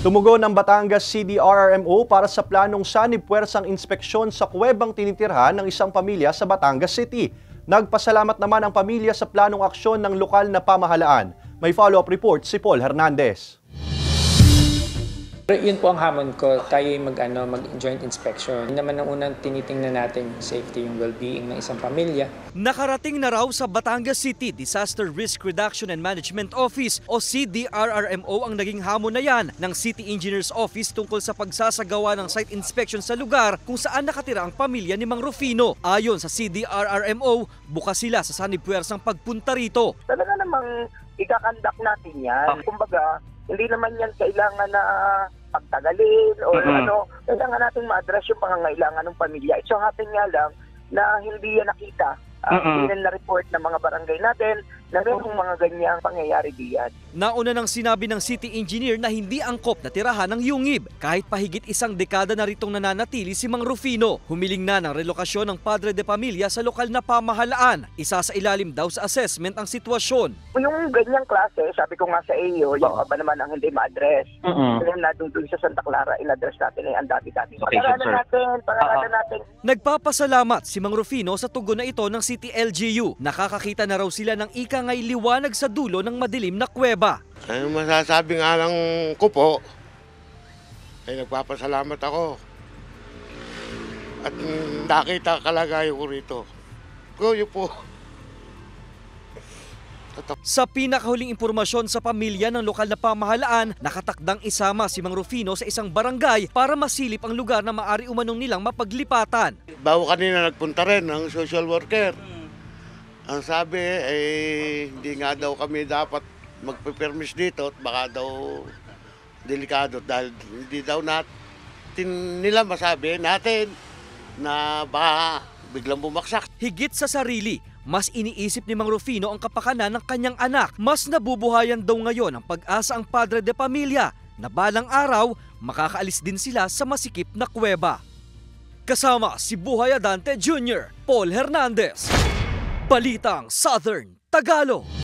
Tumugon ang Batangas CDRRMO para sa planong sanib-puwersang inspeksyon sa kuwebang tinitirhan ng isang pamilya sa Batangas City. Nagpasalamat naman ang pamilya sa planong aksyon ng lokal na pamahalaan. May follow-up report si Paul Hernandez. Yun po ang hamon ko, tayo mag-joint inspection. Yun naman ang unang tinitingnan natin, safety, yung well-being ng isang pamilya. Nakarating na raw sa Batangas City Disaster Risk Reduction and Management Office o CDRRMO ang naging hamon na yan ng City Engineers Office tungkol sa pagsasagawa ng site inspection sa lugar kung saan nakatira ang pamilya ni Mang Rufino. Ayon sa CDRRMO, bukas sila sa sanib-puwersang pagpunta rito. Talaga namang ikakandak natin yan. Kumbaga, hindi naman yan kailangan na pagtagalin o kailangan nating ma-address yung pangangailangan ng pamilya. It so happen nga lang na hindi yan nakita. Hindi na report ng mga barangay natin na mayroong mga ganyang pangyayari diyan. Nauna nang sinabi ng city engineer na hindi angkop na tirahan ng yungib. Kahit pahigit isang dekada na ritong nananatili si Mang Rufino. Humiling na ng relokasyon ng Padre de Pamilya sa lokal na pamahalaan. Isa sa ilalim daw sa assessment ang sitwasyon. Yung ganyang klase, sabi ko nga sa iyo, yung ba naman ang hindi ma-address. Kaya nadudun sa Santa Clara, in-address natin ang dami-dami. Pangalanan natin. Nagpapasalamat si Mang Rufino sa tugon na ito ng City LGU. Nakakakita na raw sila ng ikangay liwanag sa dulo ng madilim na kuweba. Ang masasabi nga lang ko po, ay nagpapasalamat ako. At nakita kalagayan ko rito. Kuyo po. Sa pinakahuling impormasyon sa pamilya ng lokal na pamahalaan, nakatakdang isama si Mang Rufino sa isang barangay para masilip ang lugar na maari umanong nilang mapaglipatan. Bago kanina nagpunta rin ang social worker. Ang sabi, hindi nga daw kami dapat magpe-permis dito at baka daw delikado dahil hindi daw nila masabi natin na baka biglang bumaksak. Higit sa sarili, mas iniisip ni Mang Rufino ang kapakanan ng kanyang anak. Mas nabubuhayan daw ngayon ang pag-asa ang Padre de Pamilya na balang araw makakaalis din sila sa masikip na kuweba. Kasama si Buhay Adante Jr., Paul Hernandez, Balitang Southern Tagalog.